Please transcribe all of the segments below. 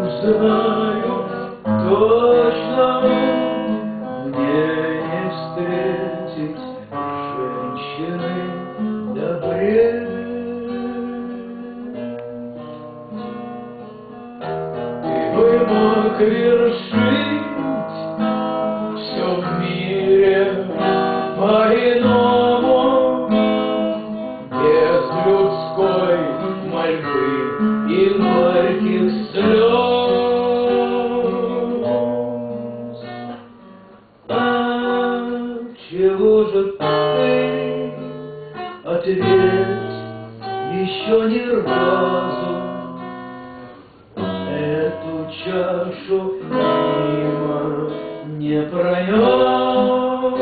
знаю точно, мне не встретить женщины добрее. Ты бы мог вершить все в мире по-иному, без людской мольбы и горьких слез. А чего же ты, ответь, еще ни разу эту чашу мимо не пронес?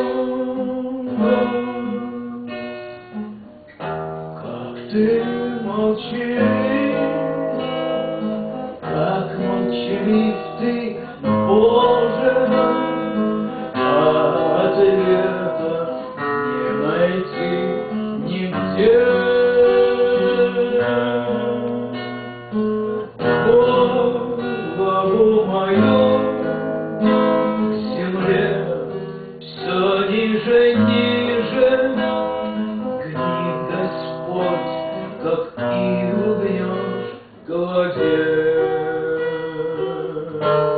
Как ты молчалив, как молчалив ты, Боже, ответа не найти нигде. Голову мою к земле все ниже, ниже гнит Господь, как иву гнешь, голодец.